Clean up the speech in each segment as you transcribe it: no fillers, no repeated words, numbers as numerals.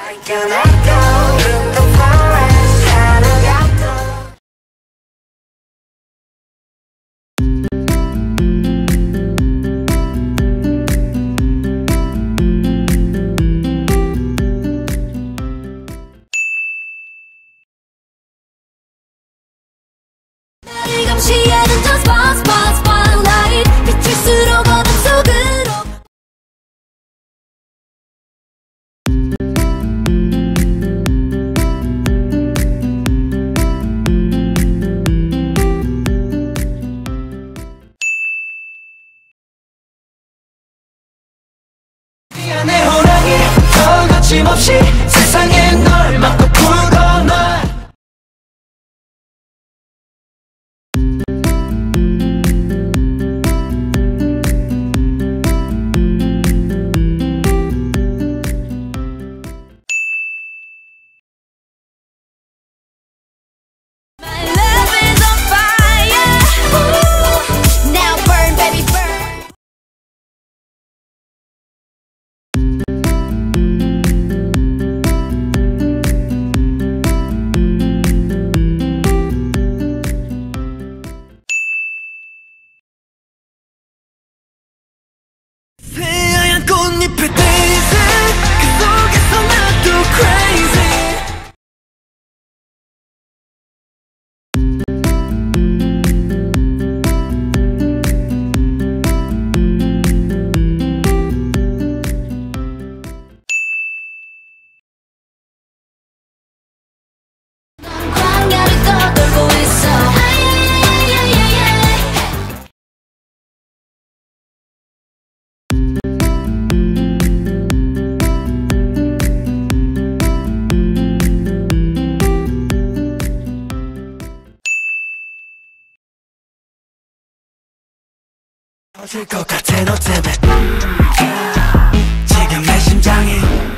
감시하는 저 spotlight 비칠수록 어둠 속으로 미안해 호랑이 더 거침없이 세상에 널 막고 풀어놔. 새하얀 꽃잎의 daisy 그 속에서 나도 crazy. 넌 광야를 떠돌고 있어. 터질 것 같아 너 때문에 지금 내 심장이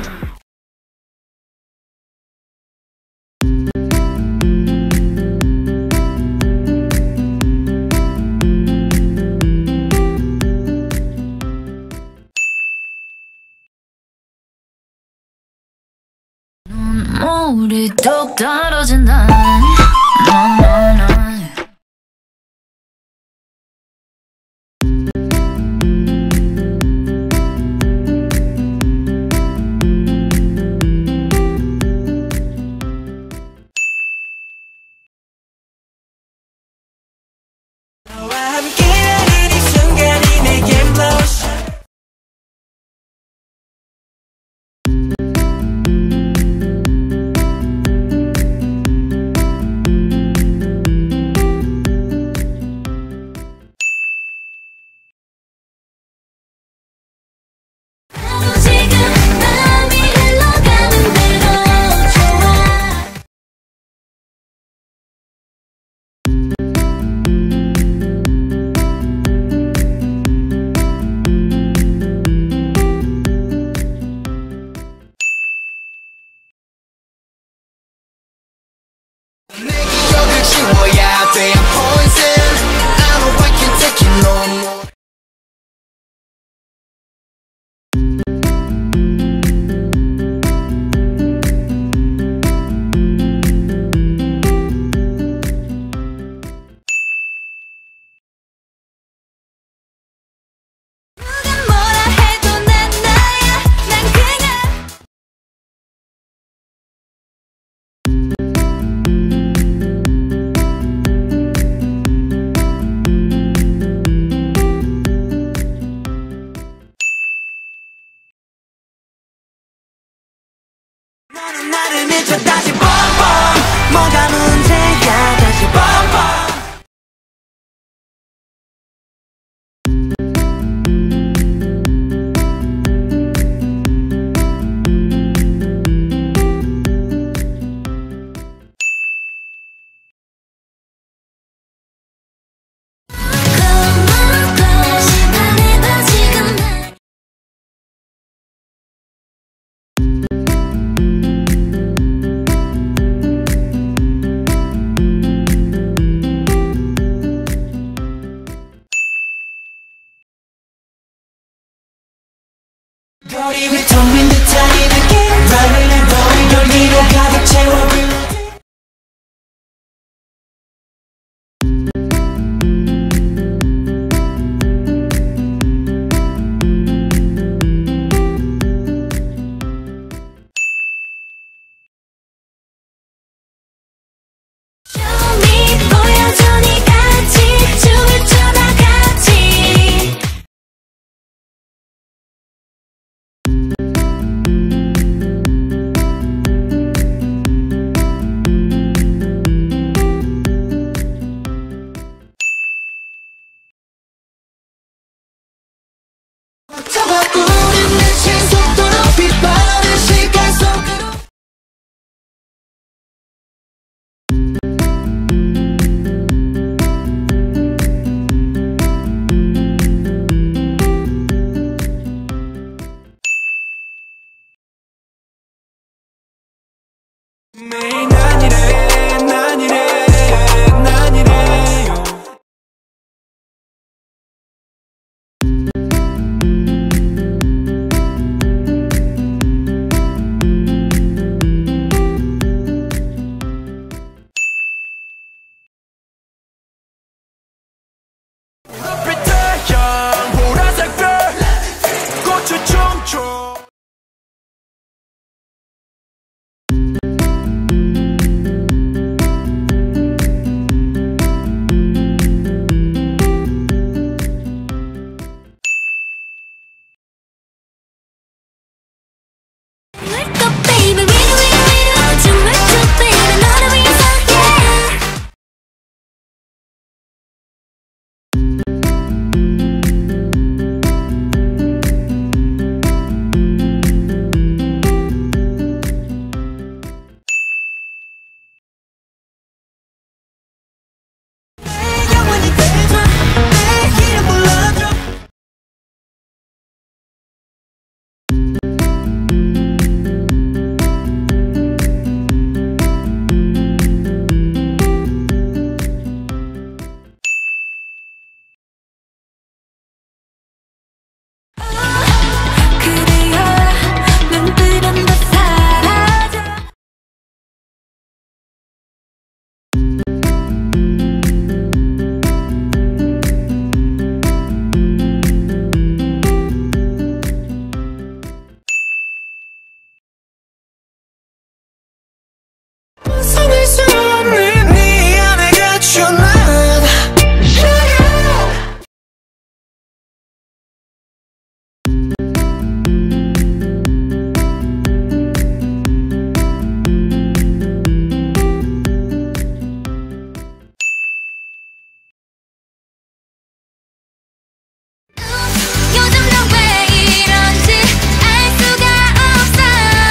눈물이 뚝 떨어진다. 너와 함께하는 이 순간이 내겐 lotion. 나도 지금 마음이 흘러가는 대로 좋아. 내 기억을 지워야 돼 I'm poison I know I can't take it no more. 누가 뭐라 해도 난 나야. 난 그냥 너는 나를 미쳐 다시 뻔뻔 뭐가 문제야 다시 뻔뻔. 시간이다 지금 날. 거리 위 텅 빈 듯한 이 느낌 나를 재미로 가득 채워 우린 미친 속도 높이 빠른 시간 속으로 매일 난 이래 난 이래 난 이래요 숨을 수 없는 네 안에 갇혀 난 요즘 난 왜 이런지 알 수가 없어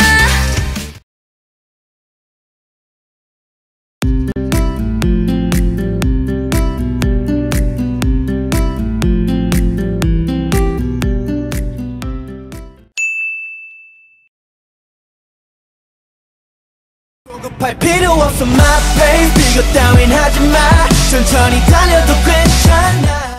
급할 필요 없어 my babe 비교 따윈 하지마 천천히 달려도 괜찮아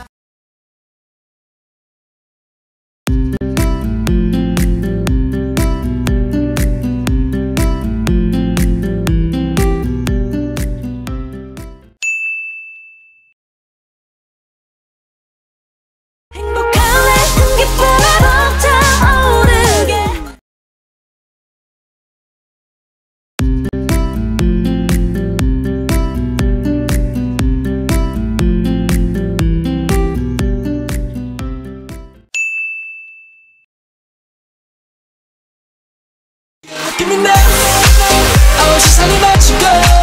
행복할래 기쁨에 벅차오르게 Give me now 세상이 마치고